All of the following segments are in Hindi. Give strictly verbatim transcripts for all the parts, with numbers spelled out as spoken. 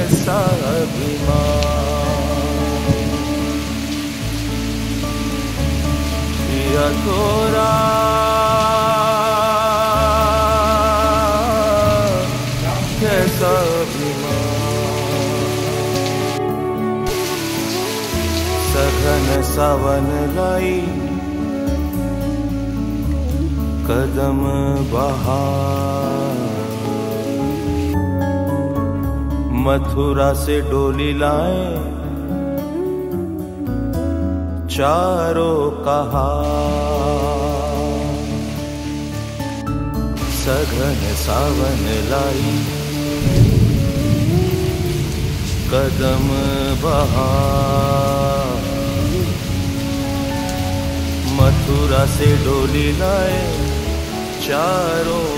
कैसा अभिमान, पिया तोरा कैसा अभिमान। सघन सावन लाई कदम बहार, मथुरा से डोली लाए चारों कहार। सघन सावन लाई कदम बहार, मथुरा से डोली लाए चारों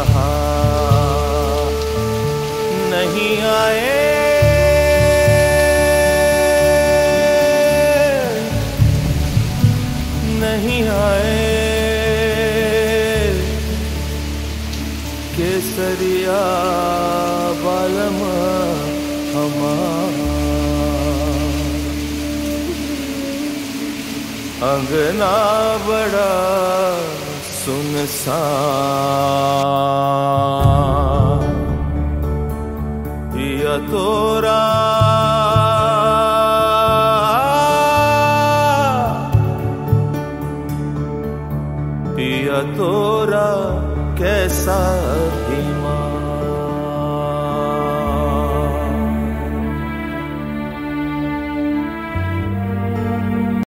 कहार। नहीं आए नहीं आए केसरिया बालम हमार। अंगना बड़ा सुनसान, पिया तोरा पिया तोरा कैसा